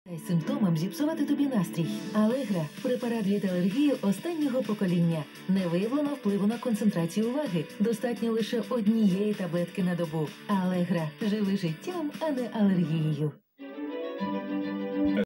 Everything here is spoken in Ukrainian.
Симптомам зіпсувати тобі настрій. Алегра – препарат від алергії останнього покоління. Не виявлено впливу на концентрацію уваги. Достатньо лише однієї таблетки на добу. Алегра – живи життям, а не алергією.